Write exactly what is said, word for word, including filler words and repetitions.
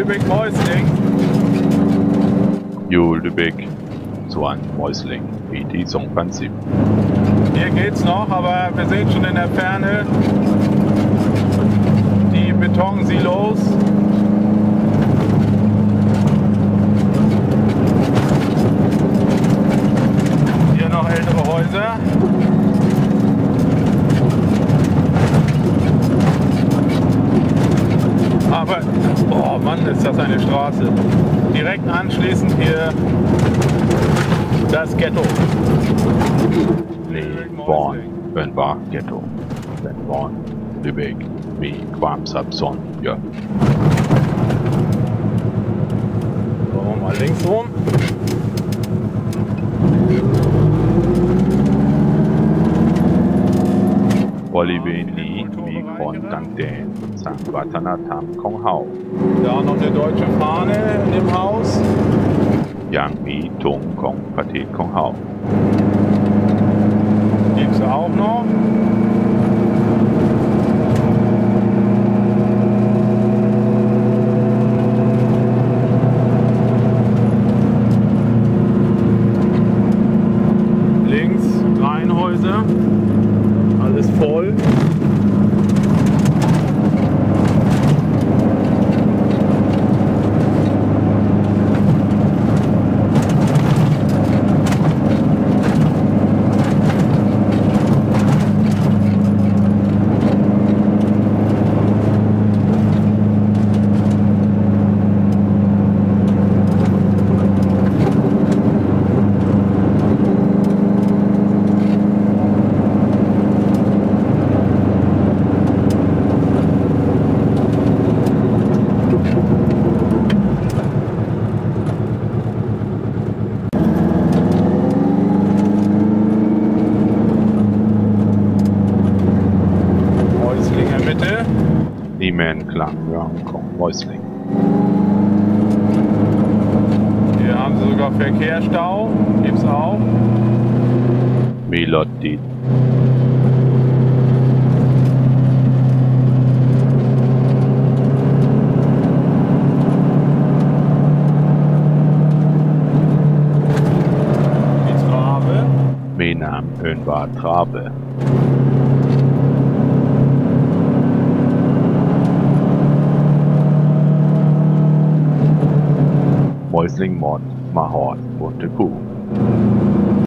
Lübeck-Mäusling. Jo, Lübeck. So ein Mäusling wie die Songprinzip. Hier geht's noch, aber wir sehen schon in der Ferne die Betonsilos. Hier noch ältere Häuser. Aber, oh Mann, ist das eine Straße. Direkt anschließend hier das Ghetto. Nee, Born, wenn war Ghetto. Wenn Born, Lübeck, wie Quamsabson, ja. So, mal links rum. Oliveni, wie Kon Dangden, Sankt Watanatam Kong Hao. Da noch eine deutsche Fahne in dem Haus. Yang Mi Tung Kong Patet Kong Hao. Gibt's auch noch. Links Reihenhäuser. Alles voll. Niemen Klang Yang Kong Mäusling. Hier haben sie sogar Verkehrsstau. Gibt's auch. Melodie. Die Trabe. Menam Önvar Trabe. Mäusling Mord, Mahort, bunte Kuh.